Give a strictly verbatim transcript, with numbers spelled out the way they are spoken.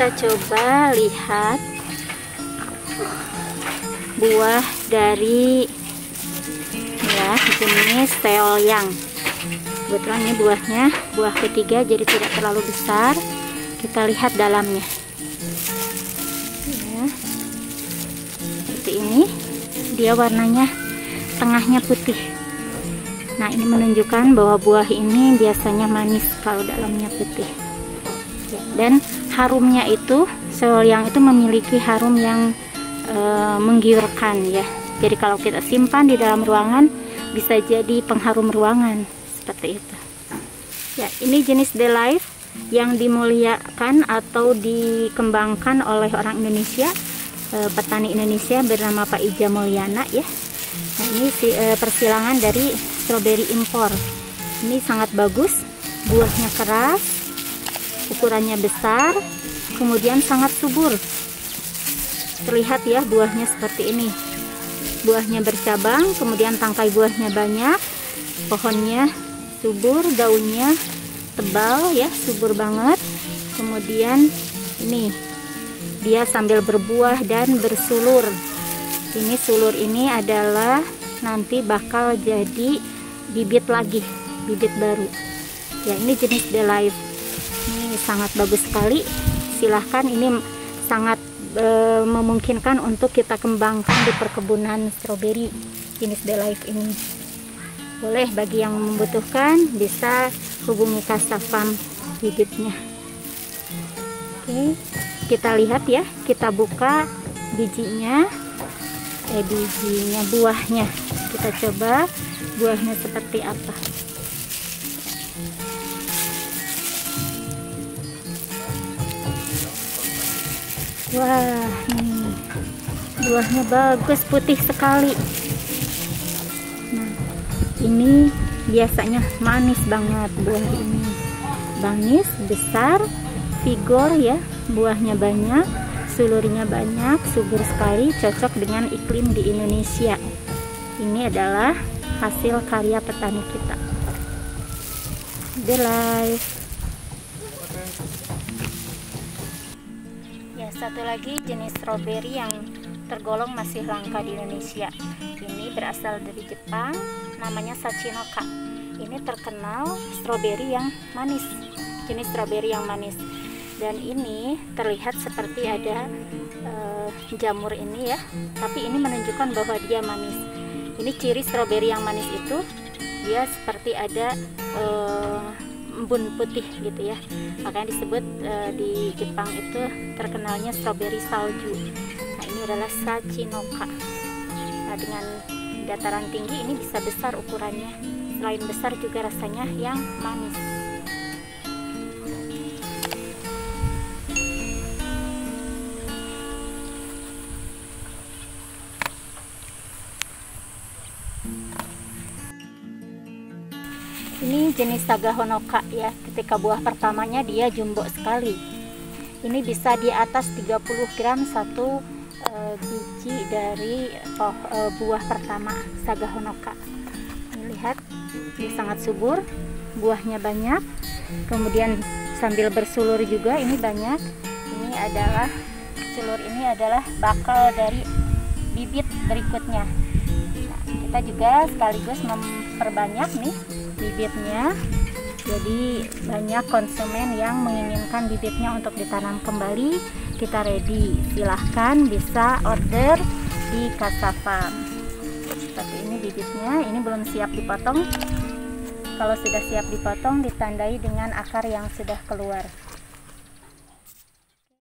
kita coba lihat buah dari ya jenis Seolyang. Kebetulan ini buahnya buah ketiga, jadi tidak terlalu besar. Kita lihat dalamnya ya, seperti ini. Dia warnanya tengahnya putih. Nah, ini menunjukkan bahwa buah ini biasanya manis kalau dalamnya putih ya. Dan harumnya itu, Seolyang itu memiliki harum yang e, menggiurkan ya. Jadi kalau kita simpan di dalam ruangan bisa jadi pengharum ruangan seperti itu ya. Ini jenis Delive yang dimuliakan atau dikembangkan oleh orang Indonesia, e, petani Indonesia bernama Pak Ija Mulyana ya. Nah, ini si, e, persilangan dari stroberi impor. Ini sangat bagus, buahnya keras, ukurannya besar, kemudian sangat subur. Terlihat ya buahnya seperti ini. Buahnya bercabang, kemudian tangkai buahnya banyak, pohonnya subur, daunnya tebal ya, subur banget. Kemudian ini dia sambil berbuah dan bersulur. Ini sulur ini adalah nanti bakal jadi bibit lagi, bibit baru ya. Ini jenis Delive, ini sangat bagus sekali. Silahkan, ini sangat e, memungkinkan untuk kita kembangkan di perkebunan stroberi jenis Delive ini. Boleh, bagi yang membutuhkan bisa hubungi Kasafam bibitnya. Oke, kita lihat ya, kita buka bijinya, eh bijinya, buahnya. Kita coba buahnya seperti apa. Wah, ini buahnya bagus, putih sekali. Nah, ini biasanya manis banget buah ini. Manis, besar, vigor ya, buahnya banyak, sulurnya banyak, subur sekali, cocok dengan iklim di Indonesia. Ini adalah hasil karya petani kita. Delive. Ya, satu lagi jenis stroberi yang tergolong masih langka di Indonesia. Ini berasal dari Jepang, namanya Sachinoka. Ini terkenal stroberi yang manis, jenis stroberi yang manis. Dan ini terlihat seperti ada uh, jamur ini ya, tapi ini menunjukkan bahwa dia manis. Ini ciri stroberi yang manis itu, dia seperti ada uh, embun putih gitu ya. Makanya disebut uh, di Jepang itu terkenalnya stroberi salju. Nah, ini adalah Sachinoka. Nah, dengan dataran tinggi ini bisa besar ukurannya. Selain besar juga rasanya yang manis. Ini jenis Sagahonoka ya. Ketika buah pertamanya dia jumbo sekali. Ini bisa di atas tiga puluh gram satu e, biji dari oh, e, buah pertama Sagahonoka. Ini lihat, ini sangat subur, buahnya banyak. Kemudian sambil bersulur juga, ini banyak. Ini adalah sulur, ini adalah bakal dari bibit berikutnya. Nah, kita juga sekaligus memperbanyak nih bibitnya, jadi banyak konsumen yang menginginkan bibitnya untuk ditanam kembali. Kita ready, silahkan bisa order di Kasafam. Seperti ini bibitnya, ini belum siap dipotong. Kalau sudah siap dipotong, ditandai dengan akar yang sudah keluar.